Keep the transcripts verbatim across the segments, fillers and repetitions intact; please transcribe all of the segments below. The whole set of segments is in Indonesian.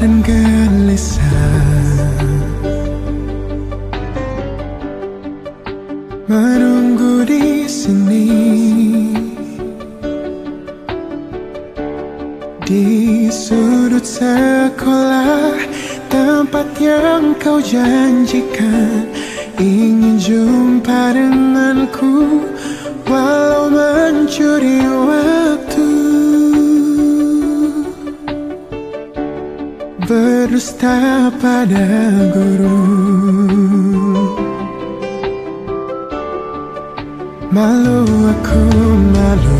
dan gelisah, menunggu di sini, di sudut sekolah, tempat yang kau janjikan ingin jumpa denganku, walau mencuri waktu. Berdusta pada guru, malu aku malu,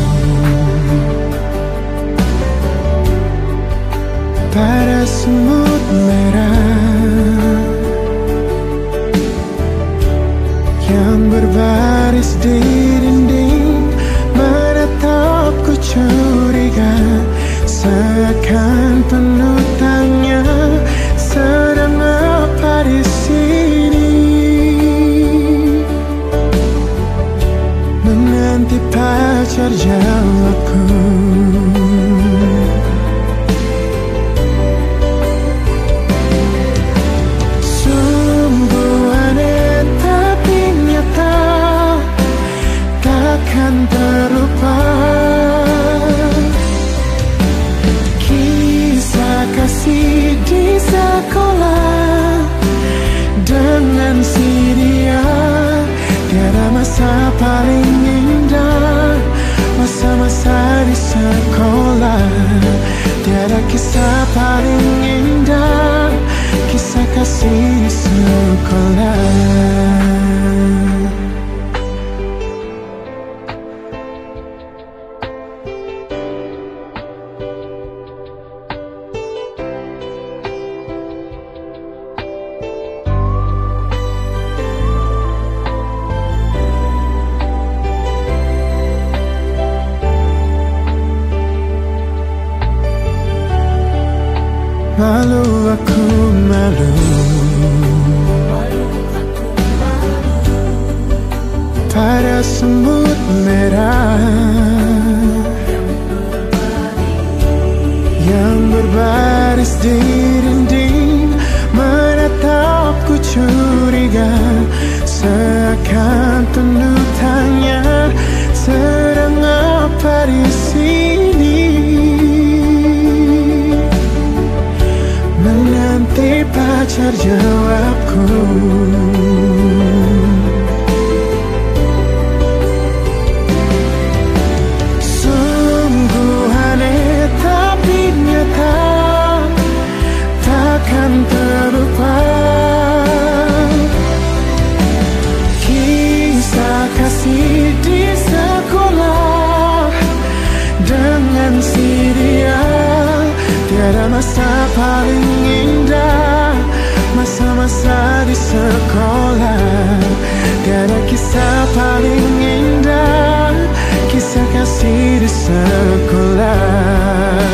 pada semut merah yang berbaris di dinding, menatapku curiga, seakan penutannya sedang apa di sini, menanti pacar jawabku. Sungguh aneh tapi nyata, takkan terlupa kasih di sekolah dengan si dia. Tiada masa paling indah, masa-masa di sekolah. Tiada kisah paling indah, kisah kasih di sekolah. Malu aku malu, pada semut merah yang berbaris di dinding, menatapku curiga, seakan penutannya sedang apa di sini, menanti pacar jawabku. Sungguh aneh tapi nyata, takkan terlupa kisah kasih di sekolah dengan si dia. Tiada masa paling indah, masa-masa di sekolah. Tiada kisah paling indah, kisah kasih di sekolah.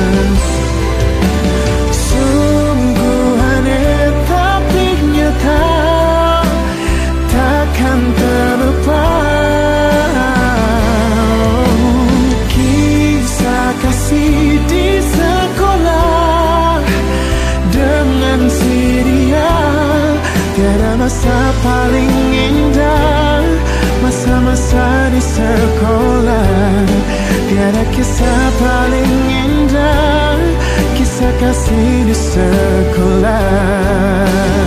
Sungguh aneh tapi nyata, takkan terlupa kisah kasih di sekolah dengan si dia. Tiada masa paling indah, masa-masa di sekolah. Tiada kisah paling indah, kisah kasih di sekolah.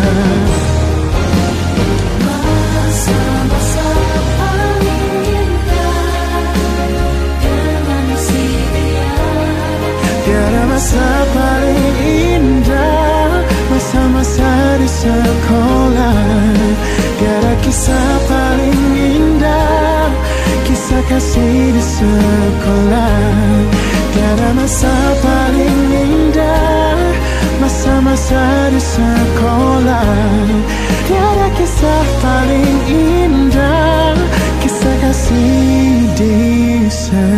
Masa paling indah, masa-masa di sekolah. Tiada kisah paling indah, kisah kasih di sekolah. Tiada masa paling indah, masa-masa di sekolah. Tiada kisah paling indah, kisah kasih di sekolah.